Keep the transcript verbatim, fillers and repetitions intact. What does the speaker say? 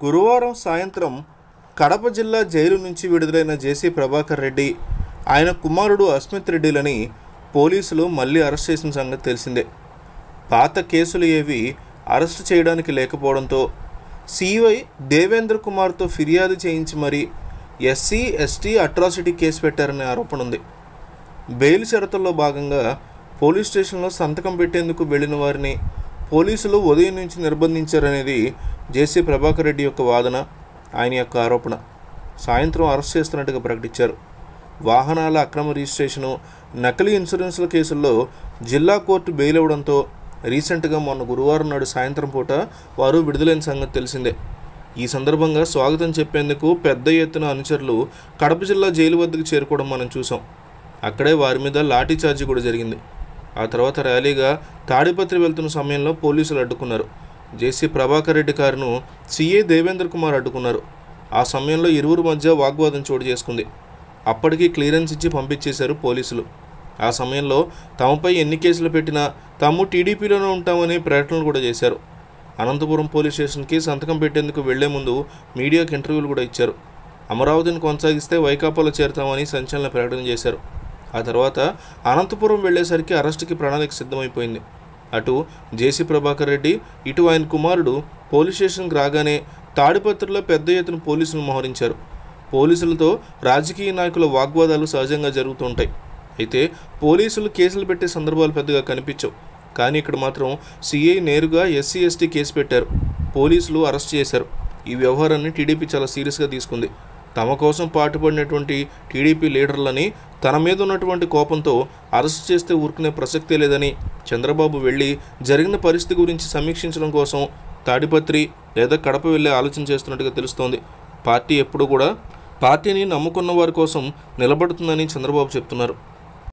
గురువారం సాయంత్రం కడప జిల్లా జైలు నుంచి విడుదలైన జేసీ ప్రభాకర్ రెడ్డి, ఆయన కుమారుడు అస్మిత్ రెడ్డిలని పోలీసులు మళ్ళీ అరెస్ట్ చేసిన సంగతి తెలిసిందే. పాత కేసులు ఏవి అరెస్టు చేయడానికి లేకపోవడంతో సిఐ దేవేంద్ర కుమార్తో ఫిర్యాదు చేయించి మరీ ఎస్సీ ఎస్టీ అట్రాసిటీ కేసు పెట్టారనే ఆరోపణ ఉంది. బెయిల్ షరతుల్లో భాగంగా పోలీస్ స్టేషన్లో సంతకం పెట్టేందుకు వెళ్లిన వారిని పోలీసులు ఉదయం నుంచి నిర్బంధించారనేది జేసీ ప్రభాకర్ రెడ్డి యొక్క వాదన, ఆయన యొక్క ఆరోపణ. సాయంత్రం అరెస్ట్ చేస్తున్నట్టుగా ప్రకటించారు. వాహనాల అక్రమ రిజిస్ట్రేషను, నకిలీ ఇన్సూరెన్స్ల కేసుల్లో జిల్లా కోర్టు బెయిల్ ఇవ్వడంతో రీసెంట్గా మొన్న గురువారం నాడు సాయంత్రం పూట వారు విడుదలైన సంగతి తెలిసిందే. ఈ సందర్భంగా స్వాగతం చెప్పేందుకు పెద్ద ఎత్తున అనుచరులు కడప జిల్లా జైలు వద్దకు చేరుకోవడం మనం చూసాం. అక్కడే వారి మీద లాఠీ చార్జీ కూడా జరిగింది. ఆ తర్వాత ర్యాలీగా తాడిపత్రి వెళ్తున్న సమయంలో పోలీసులు అడ్డుకున్నారు. జేసీ ప్రభాకర్ రెడ్డి కారును సిఐ దేవేంద్ర కుమార్ అడ్డుకున్నారు. ఆ సమయంలో ఇరువురు మధ్య వాగ్వాదం చోటు చేసుకుంది. అప్పటికి క్లియరెన్స్ ఇచ్చి పంపించేశారు పోలీసులు. ఆ సమయంలో తమపై ఎన్ని కేసులు పెట్టినా తాము టీడీపీలోనే ఉంటామని ప్రకటనలు కూడా చేశారు. అనంతపురం పోలీస్ స్టేషన్కి సంతకం పెట్టేందుకు వెళ్లే ముందు మీడియాకు ఇంటర్వ్యూలు కూడా ఇచ్చారు. అమరావతిని కొనసాగిస్తే వైకాపాలో చేరుతామని సంచలన ప్రకటన చేశారు. ఆ తర్వాత అనంతపురం వెళ్లేసరికి అరెస్టుకి ప్రణాళిక సిద్ధమైపోయింది. అటు జేసీ ప్రభాకర్ రెడ్డి, ఇటు ఆయన కుమారుడు పోలీస్ స్టేషన్కి రాగానే తాడిపత్రిలో పెద్ద ఎత్తున పోలీసులు మోహరించారు. పోలీసులతో రాజకీయ నాయకుల వాగ్వాదాలు సహజంగా జరుగుతుంటాయి. అయితే పోలీసులు కేసులు పెట్టే సందర్భాలు పెద్దగా కనిపించవు. కానీ ఇక్కడ మాత్రం సిఐ నేరుగా ఎస్సీ ఎస్టీ కేసు పెట్టారు. పోలీసులు అరెస్ట్ చేశారు. ఈ వ్యవహారాన్ని టీడీపీ చాలా సీరియస్గా తీసుకుంది. తమ కోసం పాటుపడినటువంటి టీడీపీ లీడర్లని తన మీద ఉన్నటువంటి కోపంతో అరెస్ట్ చేస్తే ఊరుకునే ప్రసక్తే లేదని చంద్రబాబు వెళ్ళి జరిగిన పరిస్థితి గురించి సమీక్షించడం కోసం తాడిపత్రి లేదా కడప వెళ్ళే ఆలోచన చేస్తున్నట్టుగా తెలుస్తోంది. పార్టీ ఎప్పుడు కూడా పార్టీని నమ్ముకున్న వారి కోసం నిలబడుతుందని చంద్రబాబు చెప్తున్నారు.